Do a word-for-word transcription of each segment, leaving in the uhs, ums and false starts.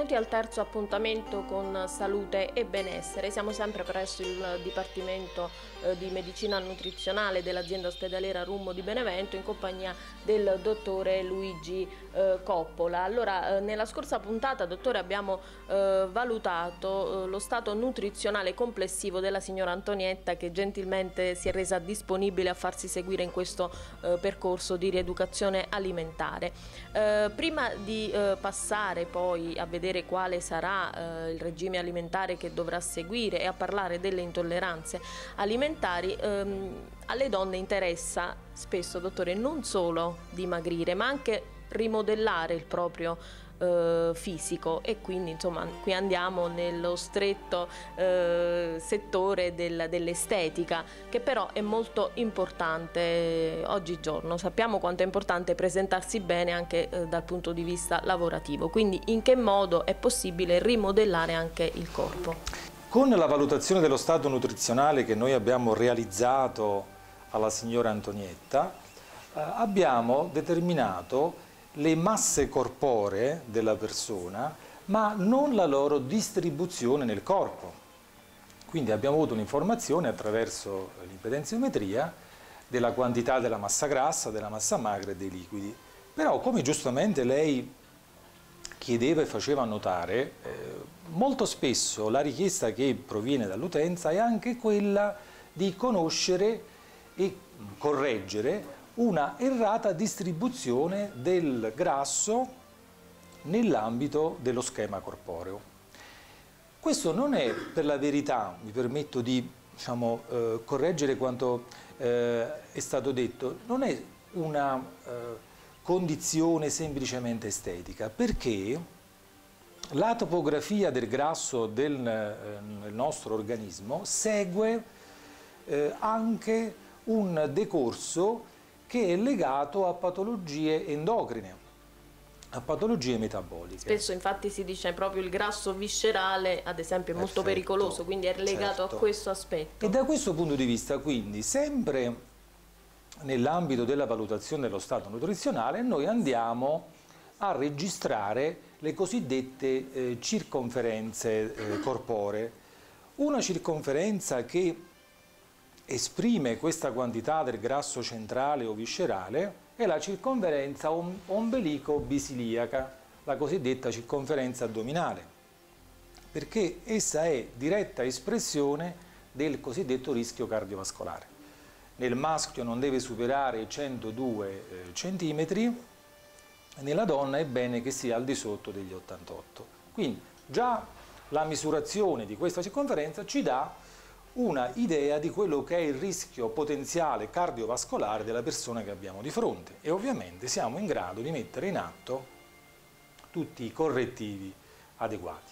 Benvenuti al terzo appuntamento con Salute e Benessere. Siamo sempre presso il Dipartimento eh, di Medicina Nutrizionale dell'azienda ospedaliera Rummo di Benevento in compagnia del dottore Luigi eh, Coppola. Allora, eh, nella scorsa puntata, dottore, abbiamo eh, valutato eh, lo stato nutrizionale complessivo della signora Antonietta, che gentilmente si è resa disponibile a farsi seguire in questo eh, percorso di rieducazione alimentare. Eh, prima di eh, passare poi a vedere quale sarà eh, il regime alimentare che dovrà seguire e a parlare delle intolleranze alimentari, ehm, alle donne interessa spesso, dottore, non solo dimagrire ma anche rimodellare il proprio eh, fisico, e quindi insomma qui andiamo nello stretto eh, settore del, dell'estetica, che però è molto importante oggigiorno. Sappiamo quanto è importante presentarsi bene anche eh, dal punto di vista lavorativo, quindi in che modo è possibile rimodellare anche il corpo? Con la valutazione dello stato nutrizionale che noi abbiamo realizzato alla signora Antonietta, eh, abbiamo determinato le masse corporee della persona, ma non la loro distribuzione nel corpo. Quindi abbiamo avuto un'informazione attraverso l'impedenziometria della quantità della massa grassa, della massa magra e dei liquidi. Però, come giustamente lei chiedeva e faceva notare, eh, molto spesso la richiesta che proviene dall'utenza è anche quella di conoscere e correggere una errata distribuzione del grasso nell'ambito dello schema corporeo. Questo non è, per la verità, mi permetto di diciamo, eh, correggere quanto eh, è stato detto, non è una eh, condizione semplicemente estetica, perché la topografia del grasso del, eh, nel nostro organismo segue eh, anche un decorso che è legato a patologie endocrine, a patologie metaboliche. Spesso infatti si dice proprio il grasso viscerale, ad esempio, è molto Perfetto, pericoloso, quindi è legato certo. a questo aspetto. E da questo punto di vista, quindi, sempre nell'ambito della valutazione dello stato nutrizionale, noi andiamo a registrare le cosiddette eh, circonferenze eh, corporee. Una circonferenza che esprime questa quantità del grasso centrale o viscerale è la circonferenza om ombelico-bisiliaca, la cosiddetta circonferenza addominale, perché essa è diretta espressione del cosiddetto rischio cardiovascolare. Nel maschio non deve superare i centodue eh, centimetri, nella donna è bene che sia al di sotto degli ottantotto. Quindi già la misurazione di questa circonferenza ci dà una idea di quello che è il rischio potenziale cardiovascolare della persona che abbiamo di fronte, e ovviamente siamo in grado di mettere in atto tutti i correttivi adeguati.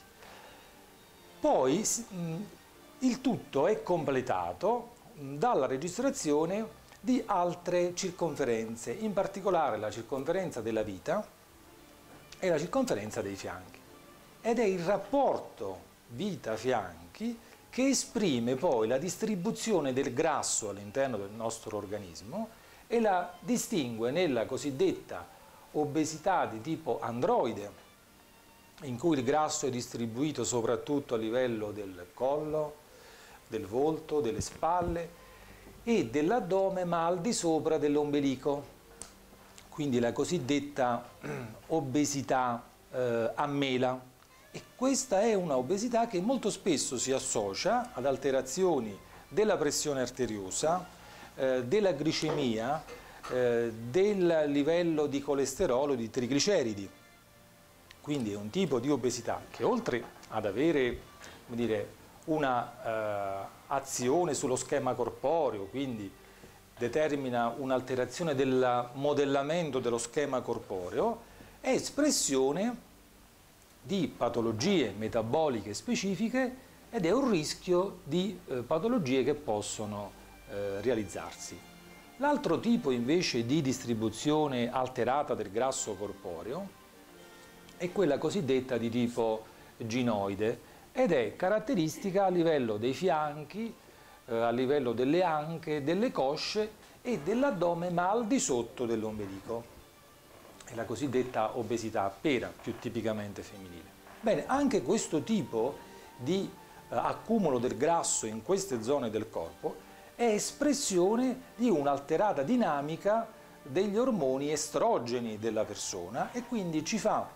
Poi il tutto è completato dalla registrazione di altre circonferenze, in particolare la circonferenza della vita e la circonferenza dei fianchi, ed è il rapporto vita-fianchi che esprime poi la distribuzione del grasso all'interno del nostro organismo e la distingue nella cosiddetta obesità di tipo androide, in cui il grasso è distribuito soprattutto a livello del collo, del volto, delle spalle e dell'addome, ma al di sopra dell'ombelico, quindi la cosiddetta obesità eh, a mela. E questa è una obesità che molto spesso si associa ad alterazioni della pressione arteriosa, eh, della glicemia, eh, del livello di colesterolo, di trigliceridi. Quindi è un tipo di obesità che, oltre ad avere, come dire, una eh, azione sullo schema corporeo, quindi determina un'alterazione del modellamento dello schema corporeo, è espressione di patologie metaboliche specifiche ed è un rischio di eh, patologie che possono eh, realizzarsi. L'altro tipo invece di distribuzione alterata del grasso corporeo è quella cosiddetta di tipo ginoide ed è caratteristica a livello dei fianchi, eh, a livello delle anche, delle cosce e dell'addome, ma al di sotto dell'ombelico. È la cosiddetta obesità a pera, più tipicamente femminile. Bene, anche questo tipo di eh, accumulo del grasso in queste zone del corpo è espressione di un'alterata dinamica degli ormoni estrogeni della persona e quindi ci fa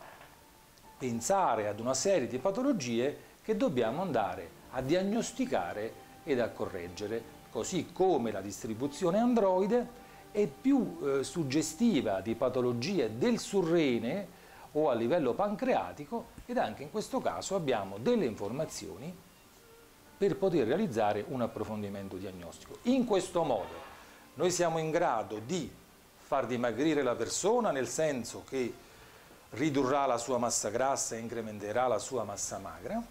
pensare ad una serie di patologie che dobbiamo andare a diagnosticare ed a correggere, così come la distribuzione androide è più eh, suggestiva di patologie del surrene o a livello pancreatico, ed anche in questo caso abbiamo delle informazioni per poter realizzare un approfondimento diagnostico. In questo modo noi siamo in grado di far dimagrire la persona, nel senso che ridurrà la sua massa grassa e incrementerà la sua massa magra,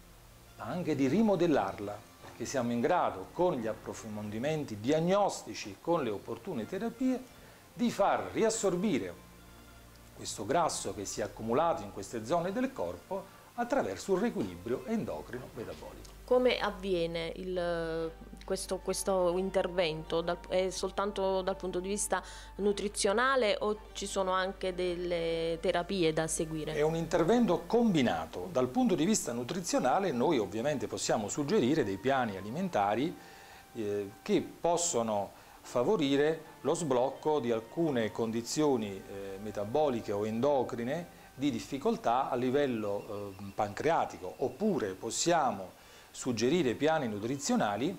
ma anche di rimodellarla, perché siamo in grado, con gli approfondimenti diagnostici, con le opportune terapie, di far riassorbire questo grasso che si è accumulato in queste zone del corpo attraverso un riequilibrio endocrino metabolico. Come avviene il, questo, questo intervento? Dal, è soltanto dal punto di vista nutrizionale o ci sono anche delle terapie da seguire? È un intervento combinato. Dal punto di vista nutrizionale noi ovviamente possiamo suggerire dei piani alimentari eh, che possono favorire lo sblocco di alcune condizioni eh, metaboliche o endocrine di difficoltà a livello eh, pancreatico, oppure possiamo suggerire piani nutrizionali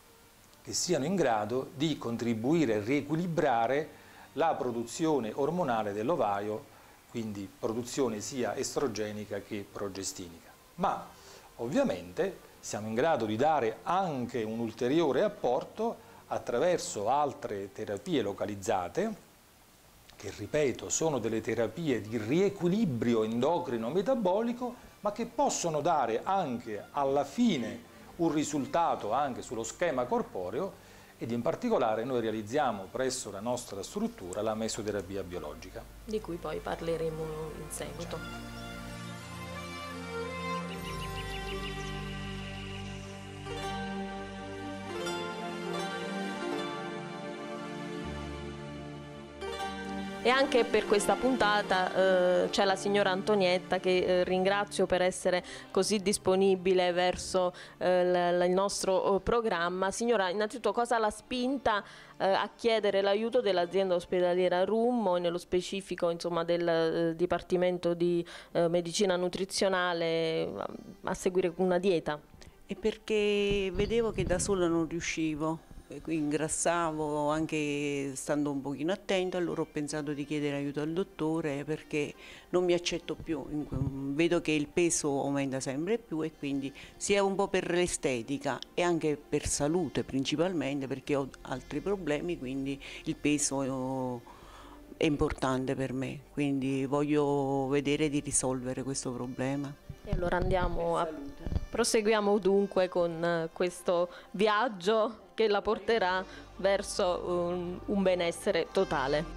che siano in grado di contribuire a riequilibrare la produzione ormonale dell'ovaio, quindi produzione sia estrogenica che progestinica. Ma ovviamente siamo in grado di dare anche un ulteriore apporto attraverso altre terapie localizzate, che ripeto sono delle terapie di riequilibrio endocrino-metabolico, ma che possono dare anche alla fine un risultato anche sullo schema corporeo, ed in particolare noi realizziamo presso la nostra struttura la mesoterapia biologica. Di cui poi parleremo in seguito. Ciao. E anche per questa puntata eh, c'è la signora Antonietta, che eh, ringrazio per essere così disponibile verso eh, il nostro programma. Signora, innanzitutto cosa l'ha spinta eh, a chiedere l'aiuto dell'azienda ospedaliera Rummo, nello specifico insomma, del eh, Dipartimento di eh, Medicina Nutrizionale, a seguire una dieta? E perché vedevo che da sola non riuscivo. Ingrassavo anche stando un pochino attento, allora ho pensato di chiedere aiuto al dottore perché non mi accetto più, vedo che il peso aumenta sempre più e quindi sia un po' per l'estetica e anche per salute principalmente, perché ho altri problemi, quindi il peso è importante per me, quindi voglio vedere di risolvere questo problema. E allora andiamo a... proseguiamo dunque con questo viaggio che la porterà verso un, un benessere totale.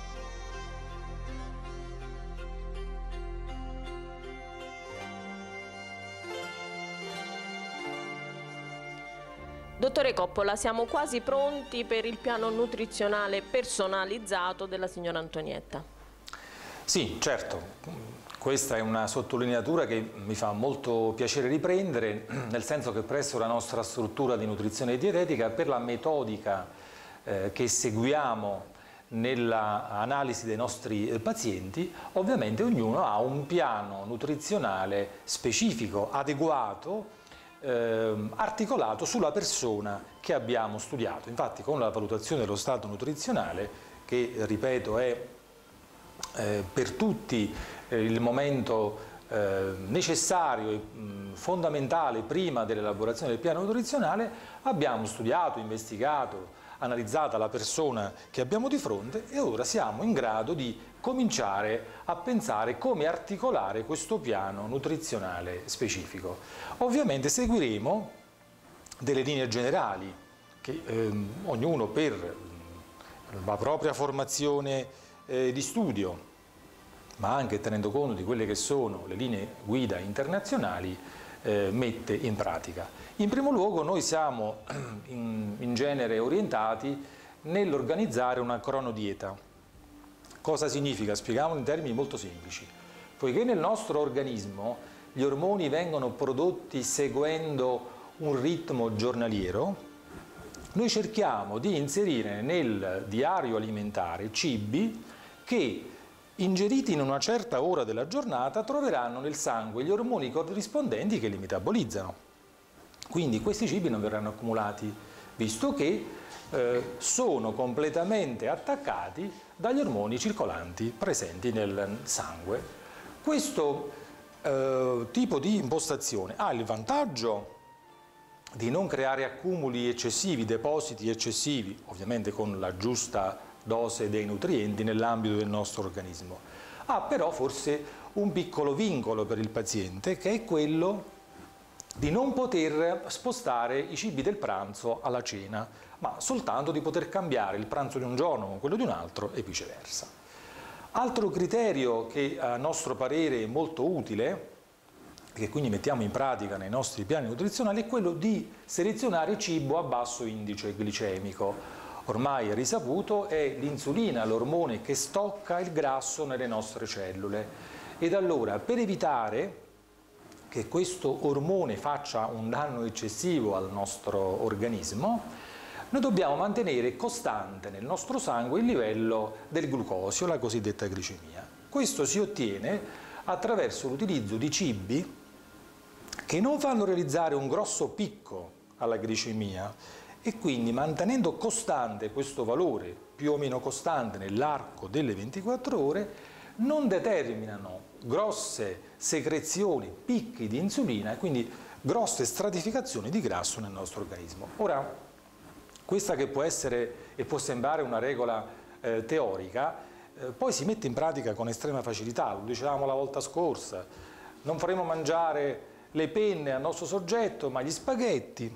Dottore Coppola, siamo quasi pronti per il piano nutrizionale personalizzato della signora Antonietta. Sì, certo. Questa è una sottolineatura che mi fa molto piacere riprendere, nel senso che presso la nostra struttura di nutrizione dietetica, per la metodica eh, che seguiamo nell'analisi dei nostri eh, pazienti, ovviamente ognuno ha un piano nutrizionale specifico, adeguato, eh, articolato sulla persona che abbiamo studiato. Infatti con la valutazione dello stato nutrizionale, che ripeto è eh, per tutti il momento eh, necessario e mh, fondamentale prima dell'elaborazione del piano nutrizionale, abbiamo studiato, investigato, analizzata la persona che abbiamo di fronte e ora siamo in grado di cominciare a pensare come articolare questo piano nutrizionale specifico. Ovviamente seguiremo delle linee generali che ehm, ognuno per la propria formazione eh, di studio, ma anche tenendo conto di quelle che sono le linee guida internazionali, eh, mette in pratica. In primo luogo noi siamo in, in genere orientati nell'organizzare una cronodieta. Cosa significa? Spieghiamolo in termini molto semplici. Poiché nel nostro organismo gli ormoni vengono prodotti seguendo un ritmo giornaliero, noi cerchiamo di inserire nel diario alimentare cibi che, ingeriti in una certa ora della giornata, troveranno nel sangue gli ormoni corrispondenti che li metabolizzano. Quindi questi cibi non verranno accumulati, visto che eh, sono completamente attaccati dagli ormoni circolanti presenti nel sangue. Questo eh, tipo di impostazione ha il vantaggio di non creare accumuli eccessivi, depositi eccessivi, ovviamente con la giusta dose dei nutrienti nell'ambito del nostro organismo. Ha però forse un piccolo vincolo per il paziente, che è quello di non poter spostare i cibi del pranzo alla cena, ma soltanto di poter cambiare il pranzo di un giorno con quello di un altro e viceversa. Altro criterio che a nostro parere è molto utile, che quindi mettiamo in pratica nei nostri piani nutrizionali, è quello di selezionare cibo a basso indice glicemico. Ormai è risaputo, è l'insulina l'ormone che stocca il grasso nelle nostre cellule. Ed allora, per evitare che questo ormone faccia un danno eccessivo al nostro organismo, noi dobbiamo mantenere costante nel nostro sangue il livello del glucosio, la cosiddetta glicemia. Questo si ottiene attraverso l'utilizzo di cibi che non fanno realizzare un grosso picco alla glicemia e quindi, mantenendo costante questo valore, più o meno costante nell'arco delle ventiquattro ore, non determinano grosse secrezioni, picchi di insulina e quindi grosse stratificazioni di grasso nel nostro organismo. Ora, questa che può essere e può sembrare una regola eh, teorica, eh, poi si mette in pratica con estrema facilità. Lo dicevamo la volta scorsa: non faremo mangiare le penne al nostro soggetto, ma gli spaghetti,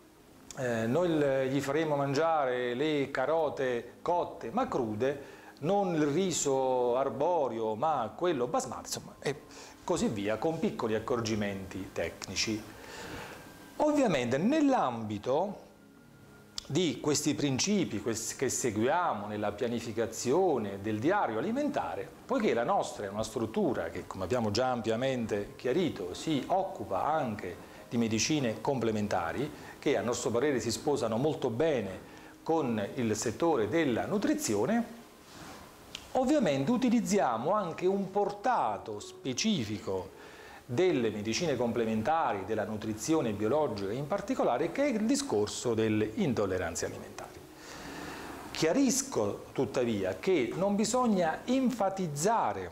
eh, noi gli faremo mangiare le carote cotte ma crude, non il riso arborio ma quello basmati, insomma, e così via, con piccoli accorgimenti tecnici. Ovviamente nell'ambito di questi principi che seguiamo nella pianificazione del diario alimentare, poiché la nostra è una struttura che, come abbiamo già ampiamente chiarito, si occupa anche di medicine complementari, che a nostro parere si sposano molto bene con il settore della nutrizione, ovviamente utilizziamo anche un portato specifico delle medicine complementari, della nutrizione biologica in particolare, che è il discorso delle intolleranze alimentari. Chiarisco tuttavia che non bisogna enfatizzare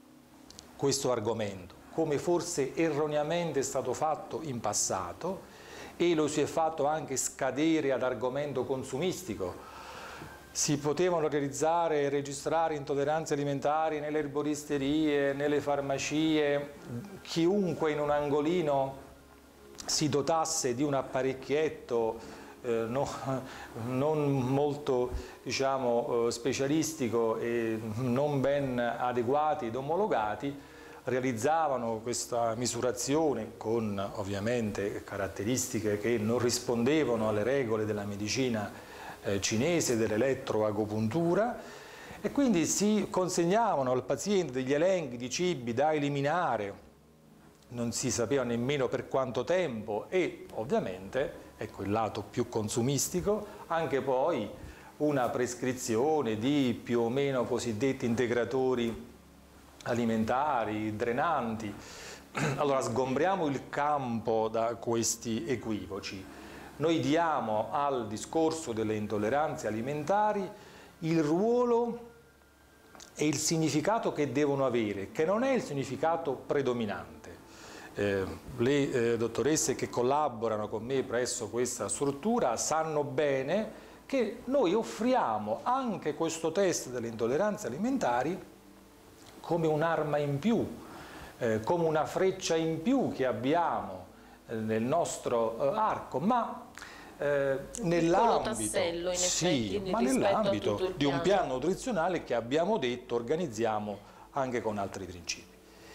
questo argomento, come forse erroneamente è stato fatto in passato, e lo si è fatto anche scadere ad argomento consumistico. Si potevano realizzare e registrare intolleranze alimentari nelle erboristerie, nelle farmacie, chiunque in un angolino si dotasse di un apparecchietto eh, no, non molto, diciamo, eh, specialistico e non ben adeguati ed omologati, realizzavano questa misurazione con ovviamente caratteristiche che non rispondevano alle regole della medicina cinese, dell'elettroagopuntura, e quindi si consegnavano al paziente degli elenchi di cibi da eliminare, non si sapeva nemmeno per quanto tempo, e ovviamente, ecco il lato più consumistico, anche poi una prescrizione di più o meno cosiddetti integratori alimentari, drenanti. Allora sgombriamo il campo da questi equivoci. Noi diamo al discorso delle intolleranze alimentari il ruolo e il significato che devono avere, che non è il significato predominante. Eh, le eh, dottoresse che collaborano con me presso questa struttura sanno bene che noi offriamo anche questo test delle intolleranze alimentari come un'arma in più, eh, come una freccia in più che abbiamo nel nostro uh, arco, ma eh, nell'ambito sì, ma nell'ambito di un piano nutrizionale che abbiamo detto organizziamo anche con altri principi.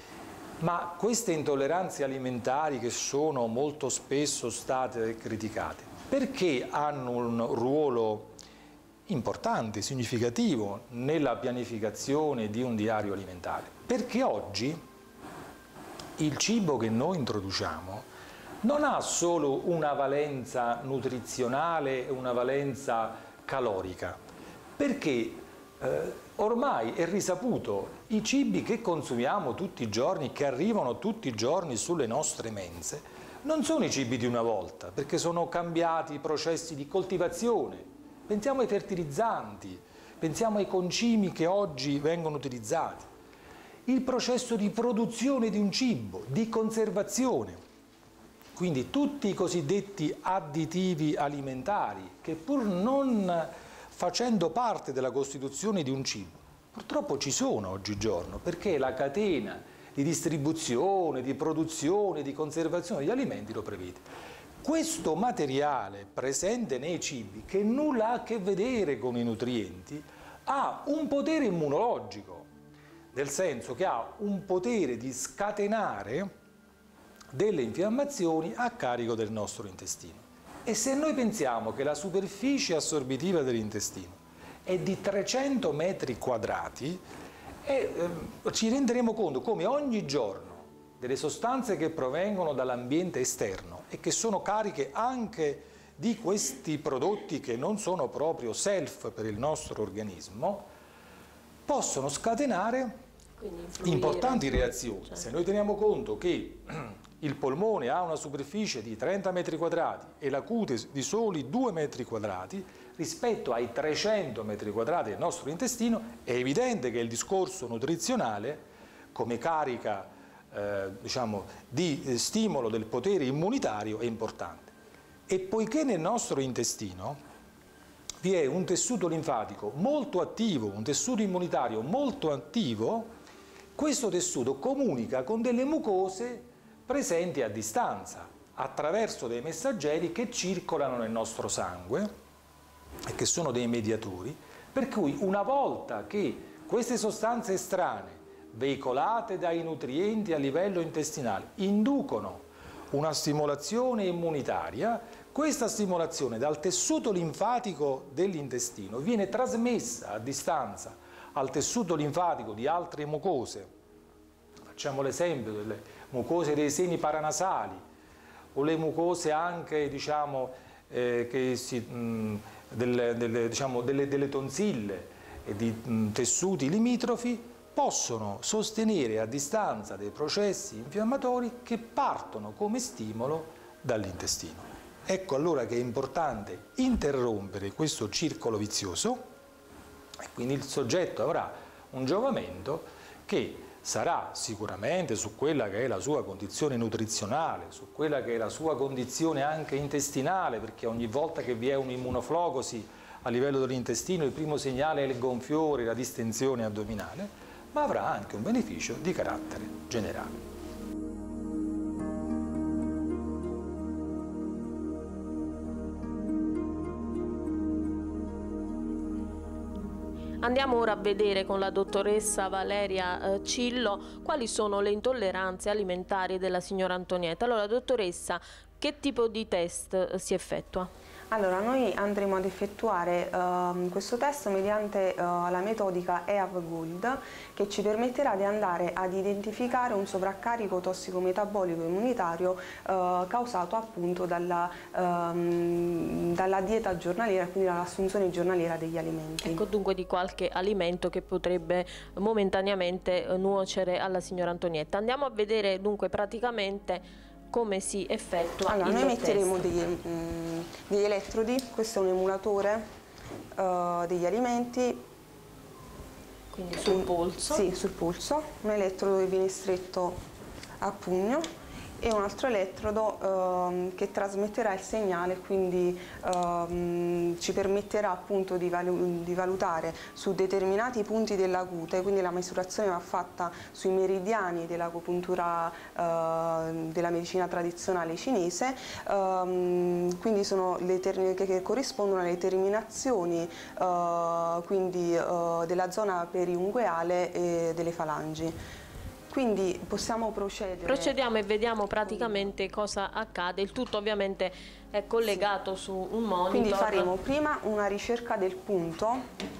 Ma queste intolleranze alimentari, che sono molto spesso state criticate, perché hanno un ruolo importante, significativo nella pianificazione di un diario alimentare? Perché oggi il cibo che noi introduciamo non ha solo una valenza nutrizionale e una valenza calorica, perché eh, ormai è risaputo, i cibi che consumiamo tutti i giorni, che arrivano tutti i giorni sulle nostre mense, non sono i cibi di una volta, perché sono cambiati i processi di coltivazione. Pensiamo ai fertilizzanti, pensiamo ai concimi che oggi vengono utilizzati. Il processo di produzione di un cibo, di conservazione. Quindi tutti i cosiddetti additivi alimentari che pur non facendo parte della costituzione di un cibo, purtroppo ci sono oggigiorno, perché la catena di distribuzione, di produzione, di conservazione degli alimenti lo prevede. Questo materiale presente nei cibi, che nulla ha a che vedere con i nutrienti, ha un potere immunologico, nel senso che ha un potere di scatenare delle infiammazioni a carico del nostro intestino. E se noi pensiamo che la superficie assorbitiva dell'intestino è di trecento metri quadrati, e, eh, ci renderemo conto come ogni giorno delle sostanze che provengono dall'ambiente esterno e che sono cariche anche di questi prodotti che non sono proprio self per il nostro organismo, possono scatenare importanti reazioni. Cioè. Se noi teniamo conto che il polmone ha una superficie di trenta metri quadrati e la cute di soli due metri quadrati, rispetto ai trecento metri quadrati del nostro intestino, è evidente che il discorso nutrizionale, come carica eh, diciamo, di eh, stimolo del potere immunitario, è importante. E poiché nel nostro intestino vi è un tessuto linfatico molto attivo, un tessuto immunitario molto attivo, questo tessuto comunica con delle mucose presenti a distanza, attraverso dei messaggeri che circolano nel nostro sangue e che sono dei mediatori, per cui una volta che queste sostanze estranee, veicolate dai nutrienti a livello intestinale, inducono una stimolazione immunitaria, questa stimolazione dal tessuto linfatico dell'intestino viene trasmessa a distanza al tessuto linfatico di altre mucose. Facciamo l'esempio delle mucose dei seni paranasali o le mucose anche diciamo, eh, che si, mh, delle, delle, diciamo, delle, delle tonsille e di mh, tessuti limitrofi, possono sostenere a distanza dei processi infiammatori che partono come stimolo dall'intestino. Ecco allora che è importante interrompere questo circolo vizioso e quindi il soggetto avrà un giovamento che sarà sicuramente su quella che è la sua condizione nutrizionale, su quella che è la sua condizione anche intestinale, perché ogni volta che vi è un'immunoflogosi a livello dell'intestino il primo segnale è il gonfiore, la distensione addominale, ma avrà anche un beneficio di carattere generale. Andiamo ora a vedere con la dottoressa Valeria eh, Cillo quali sono le intolleranze alimentari della signora Antonietta. Allora, dottoressa, che tipo di test eh, si effettua? Allora, noi andremo ad effettuare uh, questo test mediante uh, la metodica E A V Gold, che ci permetterà di andare ad identificare un sovraccarico tossicometabolico immunitario uh, causato appunto dalla, um, dalla dieta giornaliera, quindi dall'assunzione giornaliera degli alimenti. Ecco, dunque di qualche alimento che potrebbe momentaneamente nuocere alla signora Antonietta. Andiamo a vedere dunque praticamente come si effettua allora, il noi metteremo test. degli, mh, degli elettrodi, questo è un emulatore uh, degli alimenti. Quindi sul polso? Sì, sul polso, un elettrodo che viene stretto a pugno e un altro elettrodo uh, che trasmetterà il segnale, quindi uh, ci permetterà appunto di, valu di valutare su determinati punti della cute, quindi la misurazione va fatta sui meridiani dell'agopuntura uh, della medicina tradizionale cinese, uh, quindi sono le che, che corrispondono alle terminazioni uh, quindi, uh, della zona periungueale e delle falangi. Quindi possiamo procedere. Procediamo e vediamo praticamente cosa accade. Il tutto ovviamente è collegato sì. su un monitor. Quindi faremo prima una ricerca del punto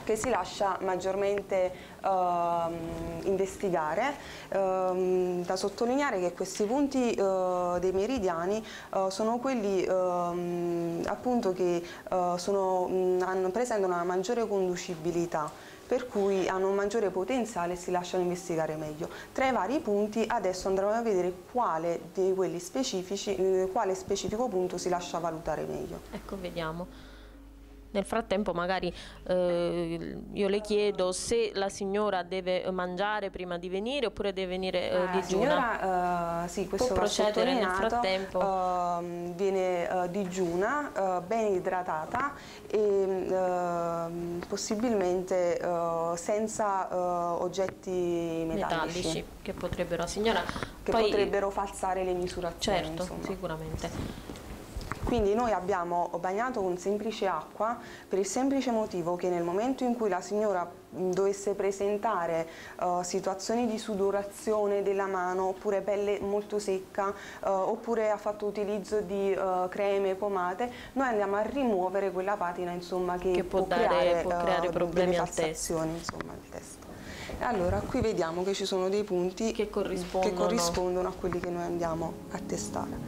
che si lascia maggiormente uh, investigare. Uh, da sottolineare che questi punti uh, dei meridiani uh, sono quelli uh, appunto che uh, sono, mh, hanno, presentano una maggiore conducibilità, per cui hanno un maggiore potenziale e si lasciano investigare meglio. Tra i vari punti adesso andremo a vedere quale di quelli specifici, eh, quale specifico punto si lascia valutare meglio. Ecco, vediamo. Nel frattempo magari eh, io le chiedo se la signora deve mangiare prima di venire oppure deve venire eh, ah, digiuna. Signora, uh, sì, questo può procedere nel frattempo. Uh, viene uh, digiuna, uh, ben idratata e uh, possibilmente uh, senza uh, oggetti metallici. metallici che potrebbero, la signora, che poi, potrebbero falsare le misurazioni. Certo, insomma. sicuramente. Quindi noi abbiamo bagnato con semplice acqua per il semplice motivo che nel momento in cui la signora dovesse presentare uh, situazioni di sudorazione della mano oppure pelle molto secca uh, oppure ha fatto utilizzo di uh, creme, pomate, noi andiamo a rimuovere quella patina, insomma, che, che può, può dare, creare, può creare uh, problemi al testo. Insomma, al testo. Allora qui vediamo che ci sono dei punti che corrispondono, che corrispondono a quelli che noi andiamo a testare.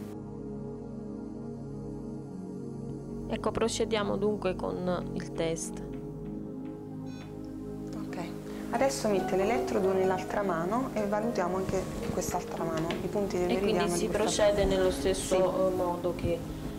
Ecco, procediamo dunque con il test. Ok, adesso mette l'elettrodo nell'altra mano e valutiamo anche quest'altra mano, i punti del meridiano. E quindi si procede parte. nello stesso sì. modo che...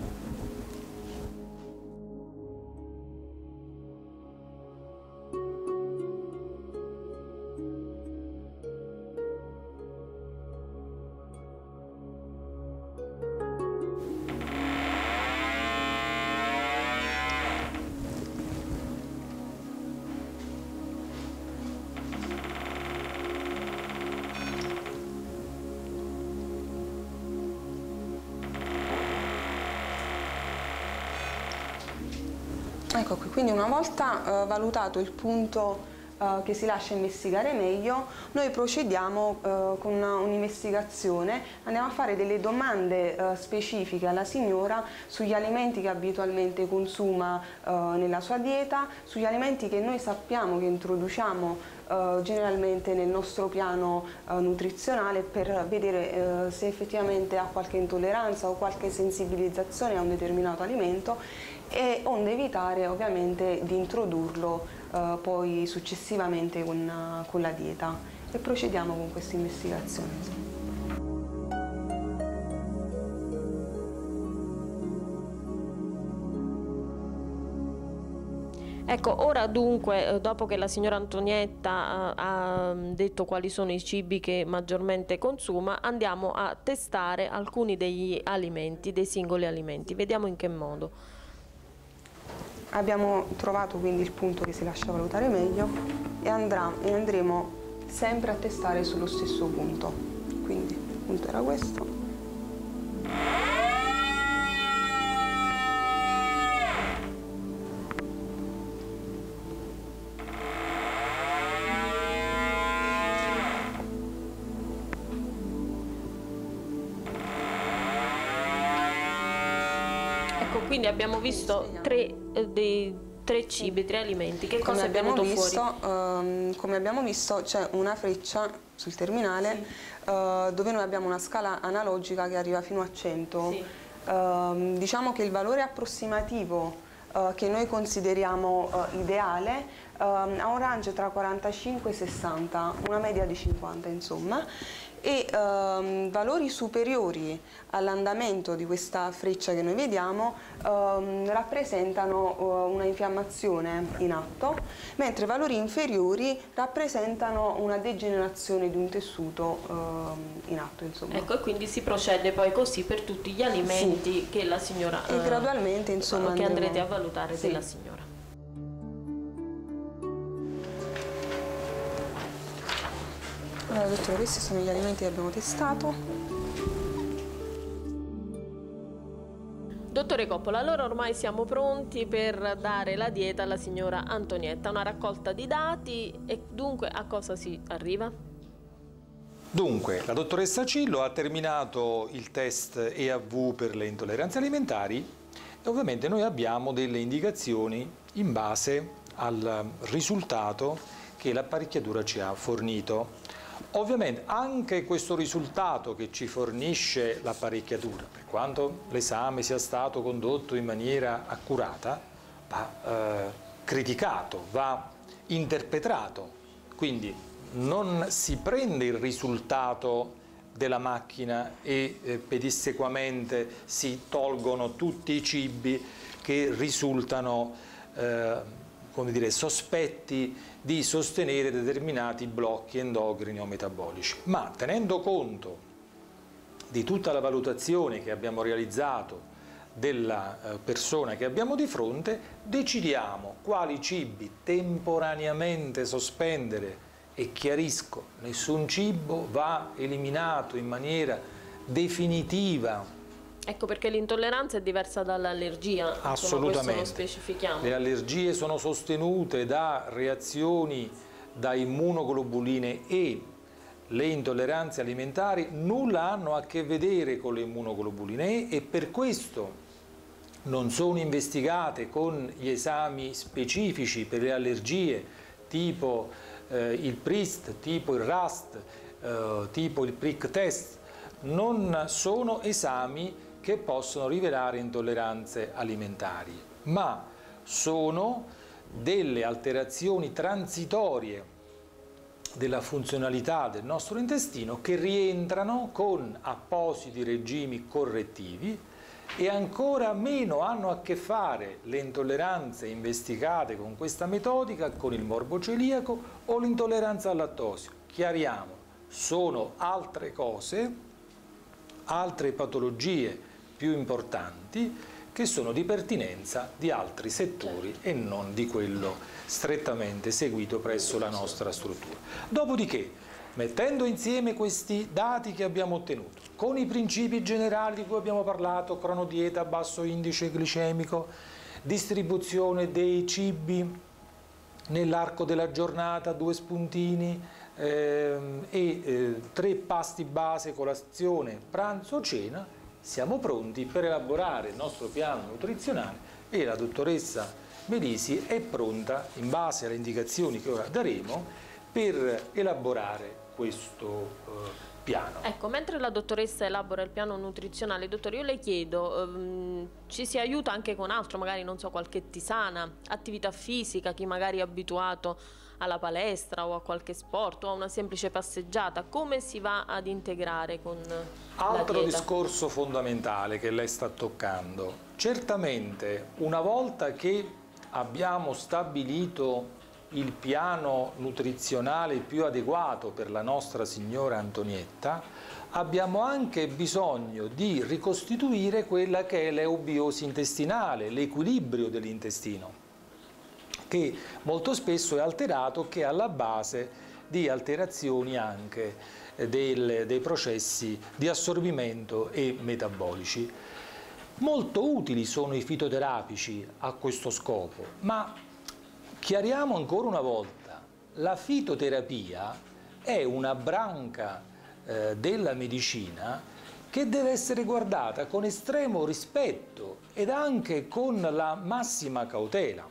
Ecco qui, quindi una volta uh, valutato il punto uh, che si lascia investigare meglio, noi procediamo uh, con un'investigazione, andiamo a fare delle domande uh, specifiche alla signora sugli alimenti che abitualmente consuma uh, nella sua dieta, sugli alimenti che noi sappiamo che introduciamo Uh, generalmente nel nostro piano uh, nutrizionale, per vedere uh, se effettivamente ha qualche intolleranza o qualche sensibilizzazione a un determinato alimento, e onde evitare ovviamente di introdurlo uh, poi successivamente con, uh, con la dieta. E procediamo con questa investigazione. Ecco, ora dunque, dopo che la signora Antonietta ha detto quali sono i cibi che maggiormente consuma, andiamo a testare alcuni degli alimenti, dei singoli alimenti. Vediamo in che modo. Abbiamo trovato quindi il punto che si lascia valutare meglio e, andrà, e andremo sempre a testare sullo stesso punto. Quindi il punto era questo. Quindi abbiamo visto tre, eh, dei, tre cibi, tre alimenti. Che cosa è venuto visto, fuori? Um, come abbiamo visto c'è una freccia sul terminale sì. uh, dove noi abbiamo una scala analogica che arriva fino a cento. Sì. Uh, diciamo che il valore approssimativo uh, che noi consideriamo uh, ideale uh, ha un range tra quarantacinque e sessanta, una media di cinquanta insomma. E um, valori superiori all'andamento di questa freccia che noi vediamo um, rappresentano uh, una infiammazione in atto, mentre valori inferiori rappresentano una degenerazione di un tessuto uh, in atto. Insomma. Ecco, e quindi si procede poi così per tutti gli alimenti sì. che la signora e uh, gradualmente insomma che andremo... andrete a valutare sì. della signora. Allora, dottore, questi sono gli alimenti che abbiamo testato. Dottore Coppola, allora ormai siamo pronti per dare la dieta alla signora Antonietta, una raccolta di dati, e dunque a cosa si arriva? Dunque, la dottoressa Cillo ha terminato il test E A V per le intolleranze alimentari e ovviamente noi abbiamo delle indicazioni in base al risultato che l'apparecchiatura ci ha fornito. Ovviamente anche questo risultato che ci fornisce l'apparecchiatura, per quanto l'esame sia stato condotto in maniera accurata, va eh, criticato, va interpretato, quindi non si prende il risultato della macchina e eh, pedissequamente si tolgono tutti i cibi che risultano eh, come dire, sospetti di sostenere determinati blocchi endocrini o metabolici, ma tenendo conto di tutta la valutazione che abbiamo realizzato della eh, persona che abbiamo di fronte, decidiamo quali cibi temporaneamente sospendere. E chiarisco, nessun cibo va eliminato in maniera definitiva. Ecco perché l'intolleranza è diversa dall'allergia. Assolutamente. Questo lo specifichiamo. Le allergie sono sostenute da reazioni da immunoglobuline E. Le intolleranze alimentari nulla hanno a che vedere con le immunoglobuline E e per questo non sono investigate con gli esami specifici per le allergie tipo eh, il P R I S T, tipo il R A S T, eh, tipo il prick test. Non sono esami che possono rivelare intolleranze alimentari, ma sono delle alterazioni transitorie della funzionalità del nostro intestino che rientrano con appositi regimi correttivi e ancora meno hanno a che fare le intolleranze investigate con questa metodica con il morbo celiaco o l'intolleranza al lattosio. Chiariamo, sono altre cose, altre patologie più importanti che sono di pertinenza di altri settori e non di quello strettamente seguito presso la nostra struttura. Dopodiché, mettendo insieme questi dati che abbiamo ottenuto, con i principi generali di cui abbiamo parlato, cronodieta, basso indice glicemico, distribuzione dei cibi nell'arco della giornata, due spuntini ehm, e eh, tre pasti base, colazione, pranzo, cena, siamo pronti per elaborare il nostro piano nutrizionale e la dottoressa Melisi è pronta, in base alle indicazioni che ora daremo, per elaborare questo eh, piano. Ecco, mentre la dottoressa elabora il piano nutrizionale, dottore, io le chiedo, ehm, ci si aiuta anche con altro, magari non so, qualche tisana, attività fisica, chi magari è abituato alla palestra o a qualche sport o a una semplice passeggiata, come si va ad integrare con Altro la dieta? Discorso fondamentale che lei sta toccando, certamente una volta che abbiamo stabilito il piano nutrizionale più adeguato per la nostra signora Antonietta, abbiamo anche bisogno di ricostituire quella che è l'eubiosi intestinale, l'equilibrio dell'intestino, che molto spesso è alterato, che è alla base di alterazioni anche del, dei processi di assorbimento e metabolici. Molto utili sono i fitoterapici a questo scopo, ma chiariamo ancora una volta, la fitoterapia è una branca eh, della medicina che deve essere guardata con estremo rispetto ed anche con la massima cautela.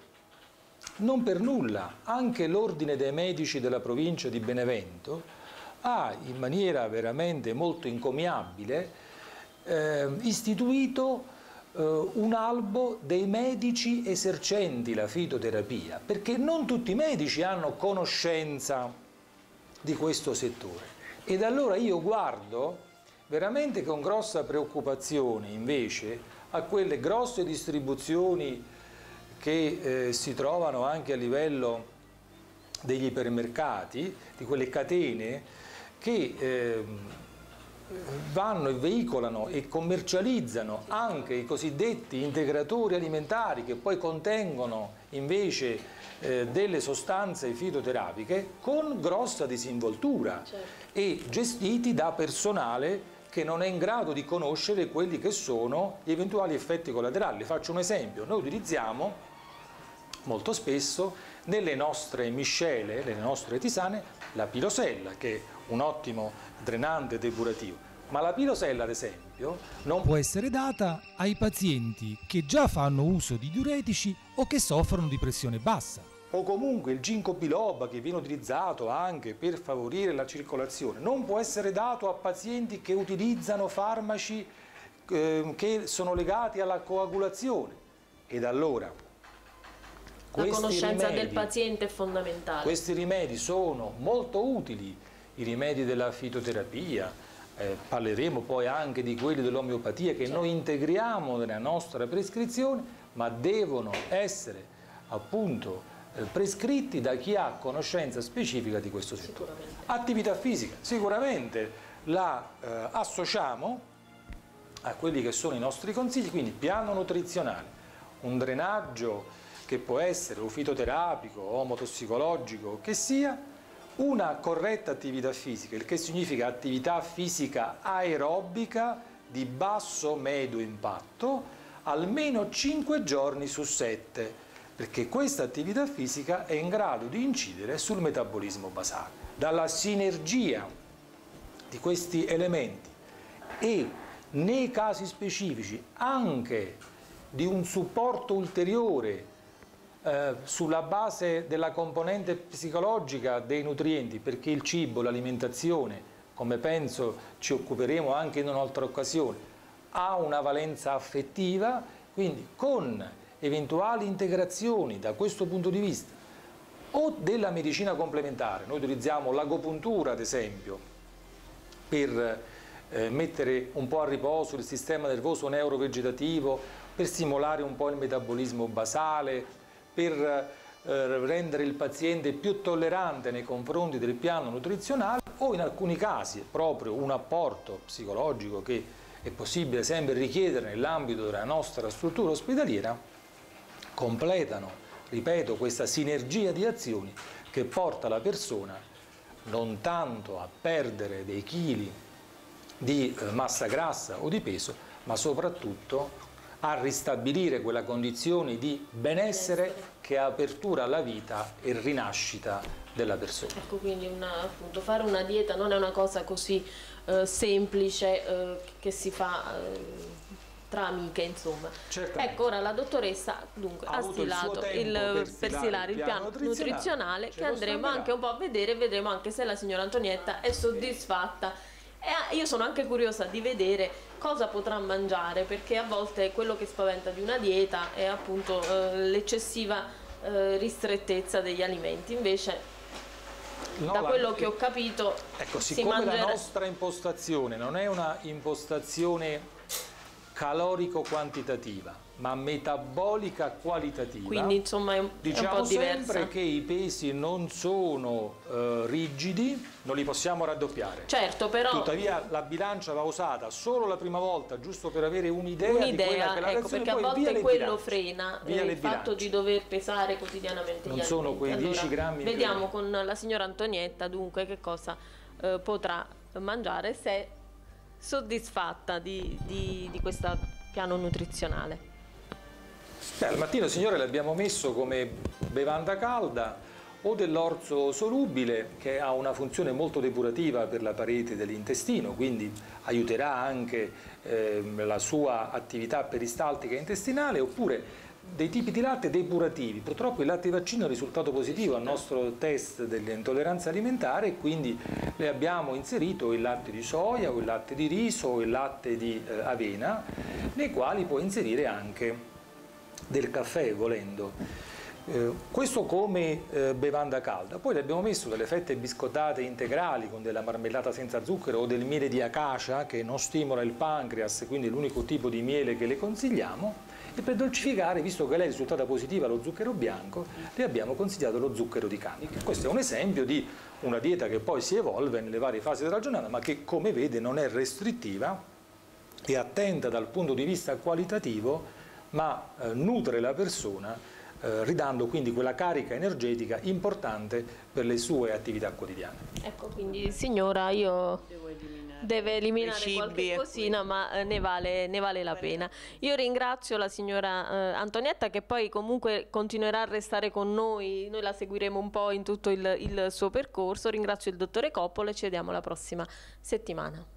Non per nulla, anche l'Ordine dei Medici della provincia di Benevento ha in maniera veramente molto encomiabile eh, istituito un albo dei medici esercenti la fitoterapia, perché non tutti i medici hanno conoscenza di questo settore. Ed allora io guardo veramente con grossa preoccupazione invece a quelle grosse distribuzioni che eh, si trovano anche a livello degli ipermercati, di quelle catene che eh, vanno e veicolano e commercializzano anche i cosiddetti integratori alimentari che poi contengono invece eh, delle sostanze fitoterapiche con grossa disinvoltura, certo, e gestiti da personale che non è in grado di conoscere quelli che sono gli eventuali effetti collaterali. Le faccio un esempio: noi utilizziamo molto spesso nelle nostre miscele, nelle nostre tisane, la pilosella, che è un ottimo drenante depurativo, ma la pilosella ad esempio non può essere data ai pazienti che già fanno uso di diuretici o che soffrono di pressione bassa. o comunque il ginkgo biloba che viene utilizzato anche per favorire la circolazione non può essere dato a pazienti che utilizzano farmaci eh, che sono legati alla coagulazione. Ed allora la conoscenza rimedi, del paziente è fondamentale. Questi rimedi sono molto utili, i rimedi della fitoterapia, eh, parleremo poi anche di quelli dell'omeopatia che certo. noi integriamo nella nostra prescrizione, ma devono essere appunto eh, prescritti da chi ha conoscenza specifica di questo settore. Attività fisica, sicuramente la eh, associamo a quelli che sono i nostri consigli, quindi piano nutrizionale, un drenaggio che può essere o fitoterapico o omotossicologico che sia, una corretta attività fisica, il che significa attività fisica aerobica di basso medio impatto, almeno cinque giorni su sette, perché questa attività fisica è in grado di incidere sul metabolismo basale. Dalla sinergia di questi elementi e nei casi specifici anche di un supporto ulteriore eh, sulla base della componente psicologica dei nutrienti, perché il cibo, l'alimentazione, come penso ci occuperemo anche in un'altra occasione, ha una valenza affettiva, quindi con eventuali integrazioni da questo punto di vista o della medicina complementare. Noi utilizziamo l'agopuntura ad esempio per eh, mettere un po' a riposo il sistema nervoso neurovegetativo, per stimolare un po' il metabolismo basale, per eh, rendere il paziente più tollerante nei confronti del piano nutrizionale, o in alcuni casi proprio un apporto psicologico che è possibile sempre richiedere nell'ambito della nostra struttura ospedaliera, completano, ripeto, questa sinergia di azioni che porta la persona non tanto a perdere dei chili di eh, massa grassa o di peso, ma soprattutto a ristabilire quella condizione di benessere che è apertura alla vita e rinascita della persona. Ecco, quindi una, appunto, fare una dieta non è una cosa così eh, semplice eh, che si fa eh, tra amiche, insomma. Certamente. Ecco, ora la dottoressa dunque, ha, ha stilato il, per, per stilare il piano nutrizionale, nutrizionale che andremo anche un po' a vedere e vedremo anche se la signora Antonietta è soddisfatta. E io sono anche curiosa di vedere cosa potrà mangiare, perché a volte quello che spaventa di una dieta è appunto eh, l'eccessiva eh, ristrettezza degli alimenti. Invece no, da la, quello che ho capito, ecco, si siccome mangerà... la nostra impostazione non è una impostazione calorico-quantitativa, ma metabolica qualitativa, quindi insomma è un, diciamo è un po' diversa. Sempre che i pesi non sono eh, rigidi, non li possiamo raddoppiare. Certo, però tuttavia la bilancia va usata solo la prima volta, giusto per avere un'idea un di quella che è la ecco, perché a volte quello frena eh, il fatto di dover pesare quotidianamente non gli sono alimenti. quei allora, dieci grammi. Vediamo con la signora Antonietta dunque che cosa eh, potrà mangiare, se è soddisfatta di, di, di questo piano nutrizionale. Beh, al mattino, signore, l'abbiamo messo come bevanda calda o dell'orzo solubile, che ha una funzione molto depurativa per la parete dell'intestino, quindi aiuterà anche eh, la sua attività peristaltica intestinale, oppure dei tipi di latte depurativi. Purtroppo il latte vaccino è risultato positivo al nostro test dell'intolleranza alimentare e quindi le abbiamo inserito il latte di soia o il latte di riso o il latte di eh, avena, nei quali può inserire anche del caffè volendo. Eh, questo come eh, bevanda calda. Poi le abbiamo messo delle fette biscottate integrali con della marmellata senza zucchero o del miele di acacia che non stimola il pancreas, quindi è l'unico tipo di miele che le consigliamo. E per dolcificare, visto che lei è risultata positiva allo zucchero bianco, le abbiamo consigliato lo zucchero di canapa. Questo è un esempio di una dieta che poi si evolve nelle varie fasi della giornata, ma che, come vede, non è restrittiva, è attenta dal punto di vista qualitativo, ma eh, nutre la persona, eh, ridando quindi quella carica energetica importante per le sue attività quotidiane. Ecco, quindi signora, io devo eliminare, deve eliminare cibi, qualche cosina, ma eh, ne, vale, ne vale la pena. Io ringrazio la signora eh, Antonietta, che poi comunque continuerà a restare con noi, noi la seguiremo un po' in tutto il, il suo percorso. Ringrazio il dottore Coppola e ci vediamo la prossima settimana.